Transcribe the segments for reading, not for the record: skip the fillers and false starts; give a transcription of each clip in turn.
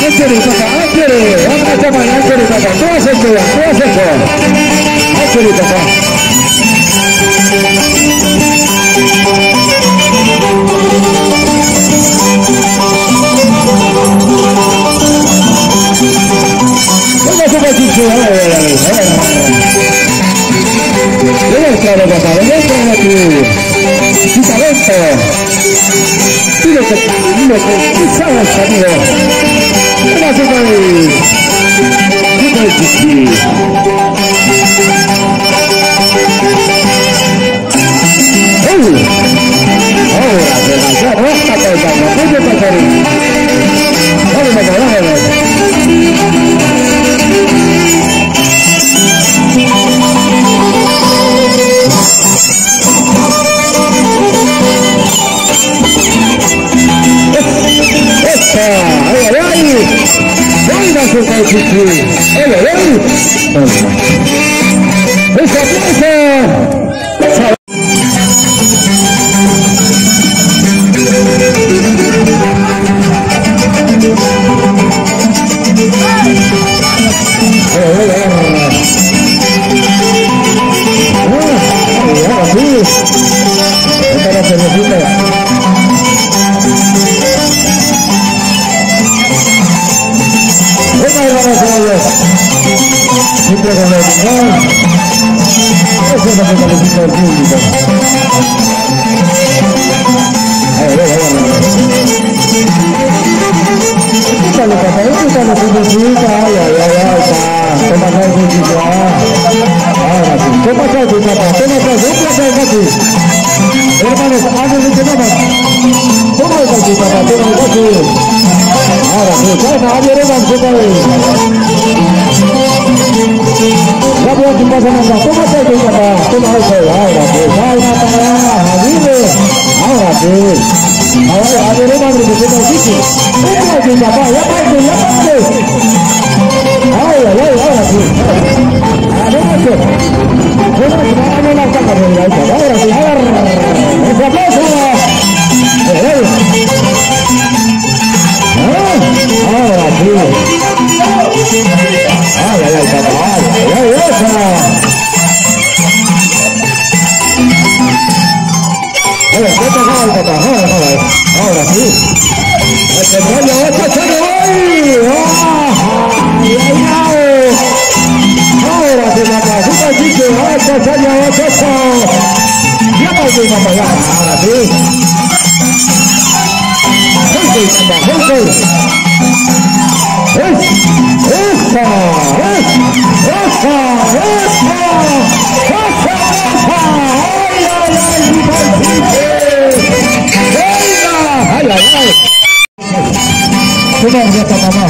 Anthony, papá, Anthony. Vamos a llamar a Anthony, papá. Todo se queda, todo se queda. Anthony, papá. Vamos a hacer chicho, a ver. Demuéstralo, papá, demuéstralo aquí. Tu talento. Dile que tú sabes, amigo. Vamos a hacer chichi. Ahora, desgraciado, esta cosa, no puede pasar. Vamos, papá, vámonos. Venga su chichi, ¡esa plaza! Siempre con la unidad, eso es lo que califica el público. Quítale, papá, quítale su música, ay, toma acá el música, ahora sí, toma acá tu papá, toma acá, un placer aquí. Hermanos, háganle que nada, toma acá tu papá, toma acá tu. Ahora sí, calma, abrieron su cabeza. Rápido tu casa manda, toma acá tu papá, toma acá, ahora sí, calma, para, vive, ahora sí. Ahora, abrieron que se nos dice. Toma tu papá, ya parte. Ahora sí. Adelante. Bueno, la saca de la hija. Ahora sí, ¡ese aplauso! Ahora sí. Ay, papá, esa. Ahora sí. Ahora se la pasó, chico. Ya pasó, papá, ya. Ahora sí. Sudah kita mama,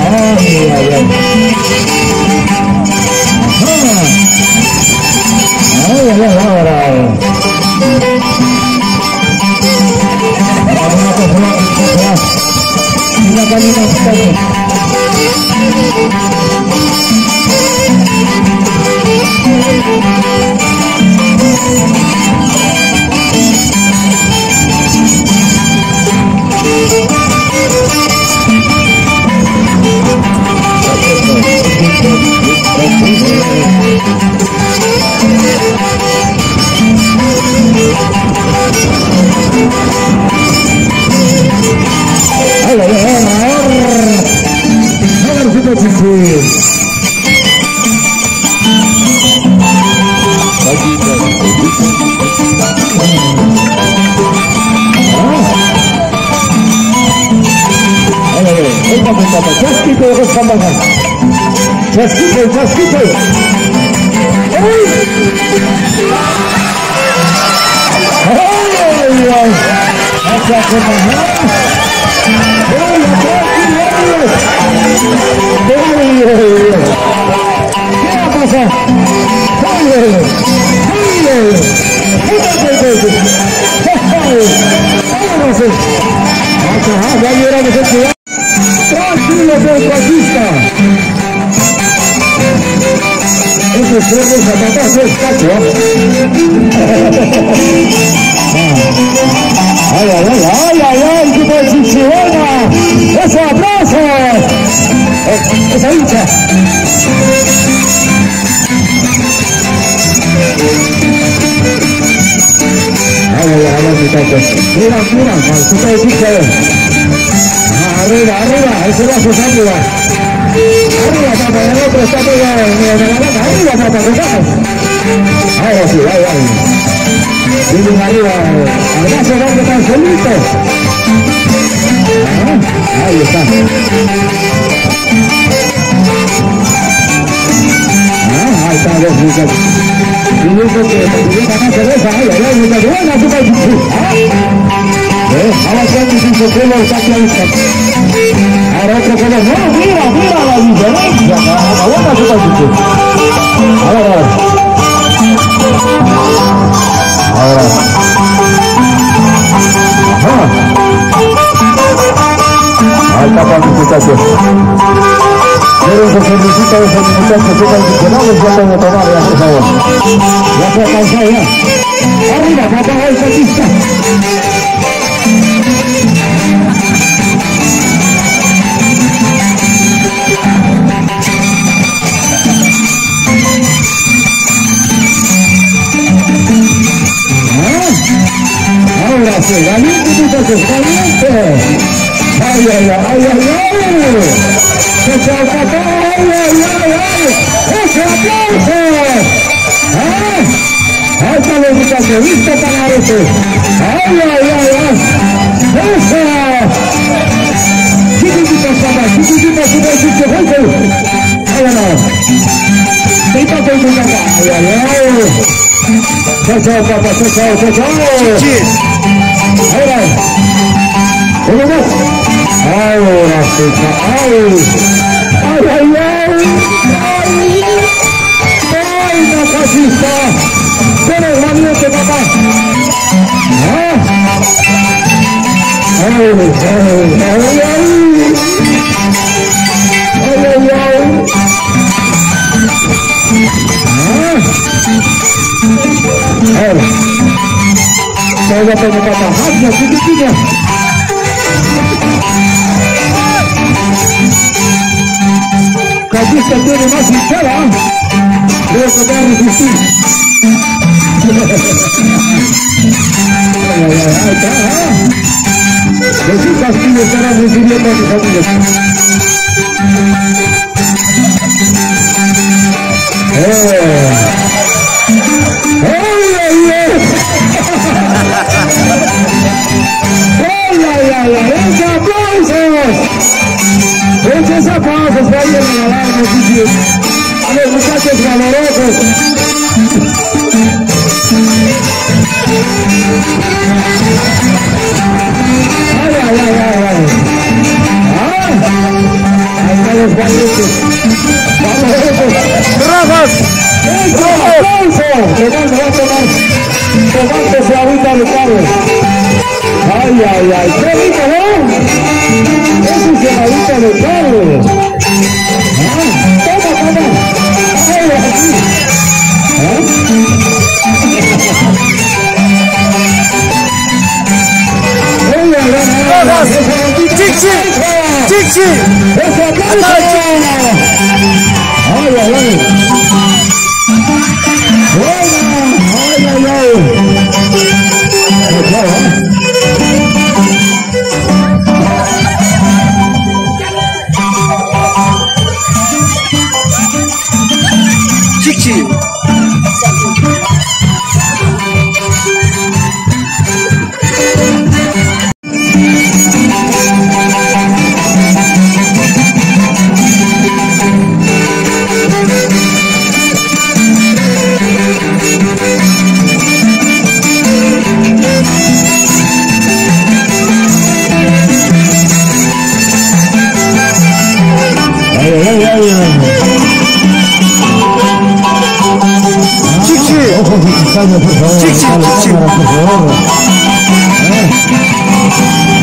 Chasquito. Tranquilo, deportista. Esos cerros zapatas es cacho. Ay, tipo de chichibona. ¡Ese abrazo! pesadita. Muchachos. Mira, tú te dijiste. Arriba, ese brazo está arriba. Arriba, papá, el otro está pegado en la boca. Arriba, papá, ¿qué pasa? Ahora sí, ahí. Vienen arriba, al brazo grande tan solito. Ahí está. Ahí está, dos muchachos. Y yo creo que más cerveza, ay, muchachos. Buena, super ahora se han dicho que lo está clarito. Ahora otro color. No, mira la diferencia. Buena, super ahora. Ahí está para mis muchachos. Quiero que se necesita de esos muchachos que están funcionados, ya tengo que tomar, ya por favor. Ya se ha cansado ya. Arriba, papá, ahí está pista. Ahora sí, valiente muchachos, valiente. Ay. ¡Ese aplauso! ¡Ahí está los muchachos! ¡Listo para eso! ¡Ay! ¡Eso! ¡Chiquititos, papá! ¡Chiquititos, ¡vámonos! ¡Quítate tu papá! ¡Ay! ¡Chao, papá! ¡Chao! ¡Ahora! ¿Cómo no? Ahora sí, ¡ay! ¡No, casi está! ¡Pero valiente, papá! ¡Ay! Ahora tengo papá, ¡hazla, chiquitilla! Catista tiene más hinchada. Creo que va a resistir. Ahí está. De su castillo estarán recibiendo a mis amigos. ¡Ese aplausos! ¡Esos aplausos que hay en el alarme, chicos! A los muchachos valorosos. ¡Ay! Ahí están los valientes. ¡Valorosos! ¡Bravos! ¡Ese aplauso! Que no se va a tomar. Tomándose ahorita de carne. ¡Ay! ¡Qué rico, ¿no? ¡Eso es ahorita de carne! ¡Toma! ¡Ay, así! ¡Chichi! ¡Ese aplauso! ¡Ay! ¡Buena! ¡Ay! Chichi. Por favor, Chichi. por favor.